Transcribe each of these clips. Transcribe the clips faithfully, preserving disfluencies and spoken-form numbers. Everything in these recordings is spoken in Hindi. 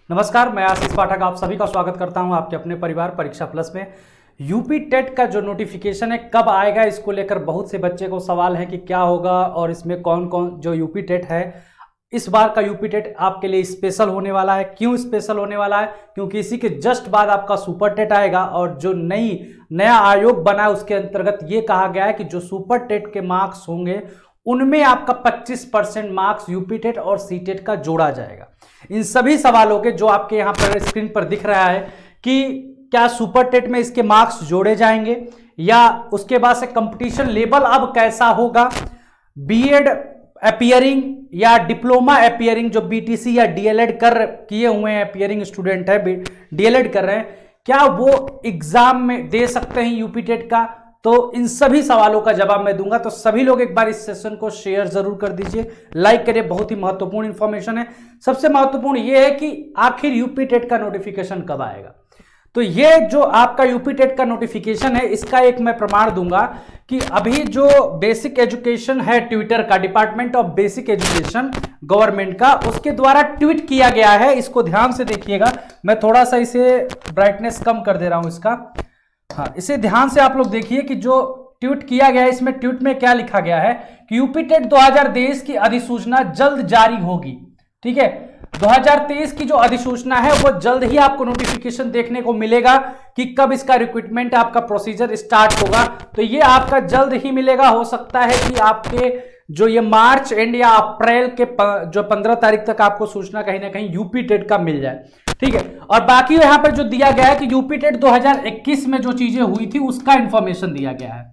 नमस्कार, मैं आशीष पाठक आप सभी का स्वागत करता हूं आपके अपने परिवार परीक्षा प्लस में। यूपी टेट का जो नोटिफिकेशन है कब आएगा, इसको लेकर बहुत से बच्चे को सवाल है कि क्या होगा और इसमें कौन कौन जो यूपी टेट है, इस बार का यूपी टेट आपके लिए स्पेशल होने वाला है। क्यों स्पेशल होने वाला है? क्योंकि इसी के जस्ट बाद आपका सुपर टेट आएगा और जो नई नया आयोग बना है उसके अंतर्गत ये कहा गया है कि जो सुपर टेट के मार्क्स होंगे उनमें आपका पच्चीस परसेंट मार्क्स यूपी टेट और सी टेट का जोड़ा जाएगा। इन सभी सवालों के जो आपके यहाँ पर स्क्रीन पर दिख रहा है कि क्या सुपर टेट में इसके मार्क्स जोड़े जाएंगे या उसके बाद से कंपटीशन लेवल अब कैसा होगा, बीएड अपीयरिंग या डिप्लोमा अपीयरिंग जो बीटीसी या डीएलएड कर किए हुए हैं अपीयरिंग स्टूडेंट है, डीएलएड कर रहे हैं, क्या वो एग्जाम में दे सकते हैं यूपी टेट का? तो इन सभी सवालों का जवाब मैं दूंगा। तो सभी लोग एक बार इस सेशन को शेयर जरूर कर दीजिए, लाइक करिए, बहुत ही महत्वपूर्ण इंफॉर्मेशन है। सबसे महत्वपूर्ण यह है कि आखिर यूपी टेट का नोटिफिकेशन कब आएगा। तो ये जो आपका यूपी टेट का नोटिफिकेशन है इसका एक मैं प्रमाण दूंगा कि अभी जो बेसिक एजुकेशन है ट्विटर का, department of basic education government का, उसके द्वारा ट्वीट किया गया है। इसको ध्यान से देखिएगा, मैं थोड़ा सा इसे ब्राइटनेस कम कर दे रहा हूं इसका। हाँ, इसे ध्यान से आप लोग देखिए कि जो ट्वीट किया गया है इसमें ट्वीट में क्या लिखा गया है कि यूपी टेट दो हज़ार तेईस की अधिसूचना जल्द जारी होगी। ठीक है, दो हज़ार तेईस की जो अधिसूचना है वो जल्द ही आपको नोटिफिकेशन देखने को मिलेगा कि कब इसका रिक्रूटमेंट आपका प्रोसीजर स्टार्ट होगा। तो ये आपका जल्द ही मिलेगा। हो सकता है कि आपके जो ये मार्च एंड या अप्रैल के जो पंद्रह तारीख तक आपको सूचना कहीं ना कहीं यूपी टेट का मिल जाए। ठीक है, और बाकी यहां पर जो दिया गया है कि यूपी टेट दो हज़ार इक्कीस में जो चीजें हुई थी उसका इंफॉर्मेशन दिया गया है।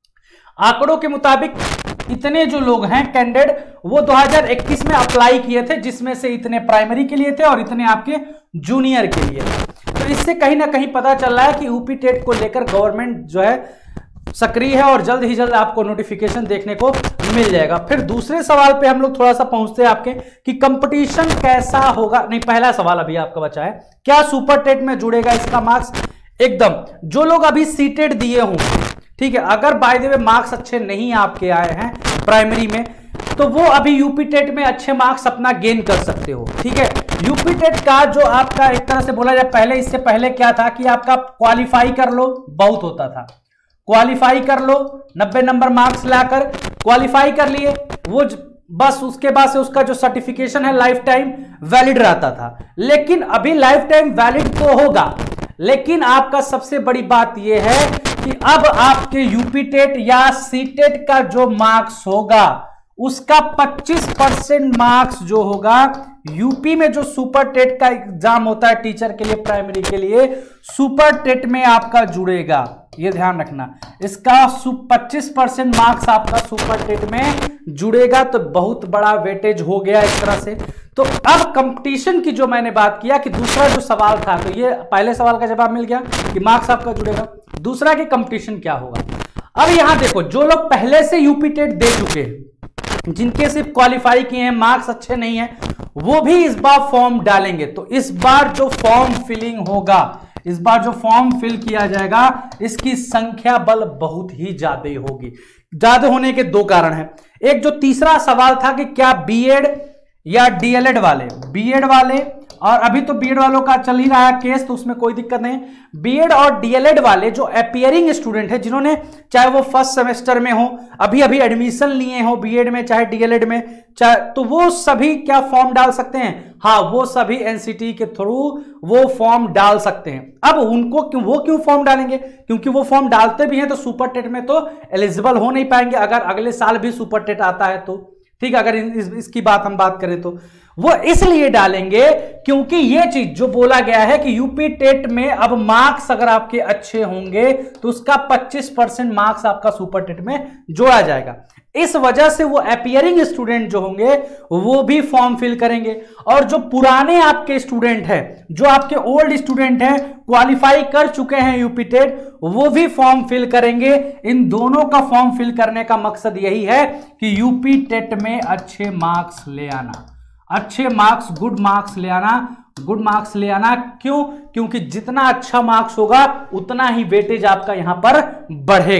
आंकड़ों के मुताबिक इतने जो लोग हैं कैंडिडेट वो दो हज़ार इक्कीस में अप्लाई किए थे, जिसमें से इतने प्राइमरी के लिए थे और इतने आपके जूनियर के लिए थे। तो इससे कहीं ना कहीं पता चल रहा है कि यूपी टेट को लेकर गवर्नमेंट जो है सक्रिय है और जल्द ही जल्द आपको नोटिफिकेशन देखने को मिल जाएगा। फिर दूसरे सवाल पे हम लोग थोड़ा सा पहुंचते हैं आपके कि कंपटीशन कैसा होगा। नहीं, पहला सवाल अभी आपका बचा है, क्या सुपर टेट में जुड़ेगा इसका मार्क्स? एकदम, जो लोग अभी सीटेट दिए हों, ठीक है, अगर बाय द वे मार्क्स अच्छे नहीं आपके आए हैं प्राइमरी में तो वो अभी यूपी टेट में अच्छे मार्क्स अपना गेन कर सकते हो। ठीक है, यूपी टेट का जो आपका एक तरह से बोला जाए, पहले इससे पहले क्या था कि आपका क्वालिफाई कर लो बहुत होता था, क्वालिफाई कर लो, नब्बे नंबर मार्क्स लाकर क्वालिफाई कर लिए, वो बस उसके बाद से उसका जो सर्टिफिकेशन है लाइफ टाइम वैलिड रहता था। लेकिन अभी लाइफ टाइम वैलिड तो होगा, लेकिन आपका सबसे बड़ी बात यह है कि अब आपके यूपी टेट या सी टेट का जो मार्क्स होगा उसका पच्चीस परसेंट मार्क्स जो होगा यूपी में जो सुपर टेट का एग्जाम होता है टीचर के लिए, प्राइमरी के लिए, सुपर टेट में आपका जुड़ेगा। ये ध्यान रखना, इसका पच्चीस परसेंट मार्क्स आपका सुपर टेट में जुड़ेगा। तो बहुत बड़ा वेटेज हो गया एक तरह से। तो अब कंपटीशन की जो मैंने बात किया कि दूसरा जो सवाल था, तो ये पहले सवाल का जवाब मिल गया कि मार्क्स आपका जुड़ेगा। दूसरा कि कंपटीशन क्या होगा। अब यहां देखो, जो लोग पहले से यूपी टेट दे चुके हैं, जिनके सिर्फ क्वालिफाई किए हैं, मार्क्स अच्छे नहीं है, वो भी इस बार फॉर्म डालेंगे। तो इस बार जो फॉर्म फिलिंग होगा, इस बार जो फॉर्म फिल किया जाएगा, इसकी संख्या बल बहुत ही ज्यादा होगी। ज्यादा होने के दो कारण हैं। एक जो तीसरा सवाल था कि क्या बीएड या डीएलएड वाले, बीएड वाले, और अभी तो बीएड वालों का चल ही रहा है केस, तो उसमें कोई दिक्कत नहीं। बीएड और डीएलएड वाले जो अपीयरिंग स्टूडेंट है, जिन्होंने चाहे वो फर्स्ट सेमेस्टर में हो, अभी अभी एडमिशन लिए हो बीएड में चाहे डीएलएड में, चाहे, तो वो सभी क्या फॉर्म डाल सकते हैं? हाँ, वो सभी एनसीटी के थ्रू वो फॉर्म डाल सकते हैं। अब उनको क्यों, वो क्यों फॉर्म डालेंगे? क्योंकि वो फॉर्म डालते भी हैं तो सुपर टेट में तो एलिजिबल हो नहीं पाएंगे अगर अगले साल भी सुपर टेट आता है तो। ठीक है, अगर इस, इसकी बात हम बात करें तो वो इसलिए डालेंगे क्योंकि ये चीज जो बोला गया है कि यूपी टेट में अब मार्क्स अगर आपके अच्छे होंगे तो उसका पच्चीस परसेंट मार्क्स आपका सुपर टेट में जोड़ा जाएगा। इस वजह से वो अपीयरिंग स्टूडेंट जो होंगे वो भी फॉर्म फिल करेंगे, और जो पुराने आपके स्टूडेंट हैं, जो आपके ओल्ड स्टूडेंट हैं, क्वालिफाई कर चुके हैं यूपी टेट, वो भी फॉर्म फिल करेंगे। इन दोनों का फॉर्म फिल करने का मकसद यही है कि यूपी टेट में अच्छे मार्क्स ले आना, अच्छे मार्क्स, गुड मार्क्स ले आना, गुड मार्क्स ले आना। क्यों? क्योंकि जितना अच्छा मार्क्स होगा उतना ही वेटेज आपका यहां पर बढ़ेगा।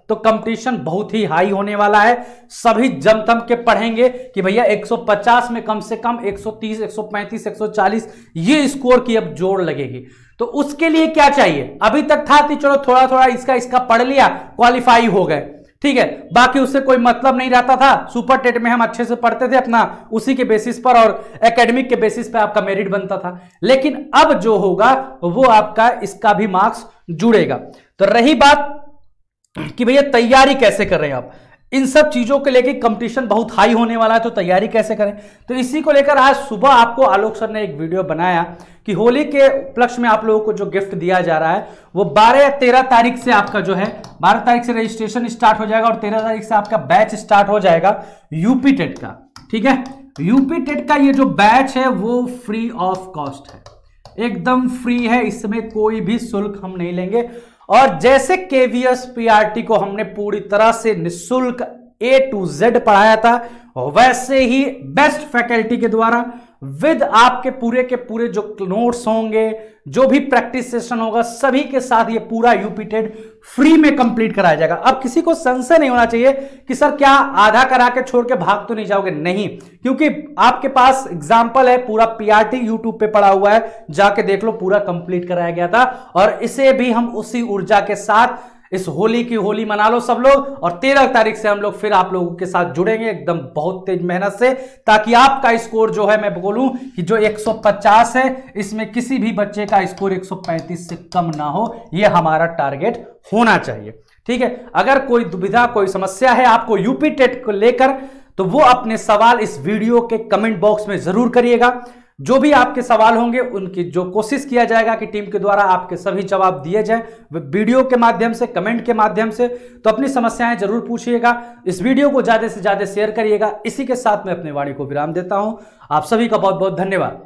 तो कंपटीशन बहुत ही हाई होने वाला है। सभी जमतम के पढ़ेंगे कि भैया एक सौ पचास में कम से कम एक सौ तीस, एक सौ पैंतीस, एक सौ चालीस ये स्कोर की अब जोड़ लगेगी। तो उसके लिए क्या चाहिए? अभी तक था कि चलो थोड़ा थोड़ा इसका इसका पढ़ लिया, क्वालिफाई हो गए, ठीक है, बाकी उससे कोई मतलब नहीं रहता था। सुपर टेट में हम अच्छे से पढ़ते थे अपना उसी के बेसिस पर और एकेडमिक के बेसिस पे आपका मेरिट बनता था। लेकिन अब जो होगा वो आपका इसका भी मार्क्स जुड़ेगा। तो रही बात कि भैया तैयारी कैसे कर रहे हैं आप, इन सब चीजों को लेकर कंपटीशन बहुत हाई होने वाला है, तो तैयारी कैसे करें? तो इसी को लेकर आज सुबह आपको आलोक सर ने एक वीडियो बनाया कि होली के उपलक्ष्य में आप लोगों को जो गिफ्ट दिया जा रहा है वो बारह या तेरह तारीख से आपका जो है बारह तारीख से रजिस्ट्रेशन स्टार्ट हो जाएगा और तेरह तारीख से आपका बैच स्टार्ट हो जाएगा यूपी टेट का। ठीक है, यूपी टेट का ये जो बैच है वो फ्री ऑफ कॉस्ट है, एकदम फ्री है, इसमें कोई भी शुल्क हम नहीं लेंगे। और जैसे केवीएस पीआरटी को हमने पूरी तरह से निःशुल्क ए टू जेड पढ़ाया था, वैसे ही बेस्ट फैकल्टी के द्वारा विद आपके पूरे के पूरे जो नोट्स होंगे, जो भी प्रैक्टिस सेशन होगा, सभी के साथ ये पूरा यूपी टेट फ्री में कंप्लीट कराया जाएगा। अब किसी को संशय नहीं होना चाहिए कि सर क्या आधा करा के छोड़ के भाग तो नहीं जाओगे, नहीं, क्योंकि आपके पास एग्जाम्पल है, पूरा पीआरटी यूट्यूब पे पड़ा हुआ है, जाके देख लो, पूरा कंप्लीट कराया गया था। और इसे भी हम उसी ऊर्जा के साथ इस होली की होली मना लो सब लोग, और तेरह तारीख से हम लोग फिर आप लोगों के साथ जुड़ेंगे एकदम बहुत तेज मेहनत से, ताकि आपका स्कोर जो है, मैं बोलूं कि जो एक सौ पचास है इसमें किसी भी बच्चे का स्कोर एक सौ पैंतीस से कम ना हो, यह हमारा टारगेट होना चाहिए। ठीक है, अगर कोई दुविधा कोई समस्या है आपको यूपी टेट को लेकर, तो वो अपने सवाल इस वीडियो के कमेंट बॉक्स में जरूर करिएगा। जो भी आपके सवाल होंगे उनकी जो कोशिश किया जाएगा कि टीम के द्वारा आपके सभी जवाब दिए जाएं, वीडियो के माध्यम से, कमेंट के माध्यम से। तो अपनी समस्याएं जरूर पूछिएगा, इस वीडियो को ज्यादा से ज्यादा शेयर करिएगा। इसी के साथ मैं अपने वाणी को विराम देता हूं। आप सभी का बहुत बहुत धन्यवाद।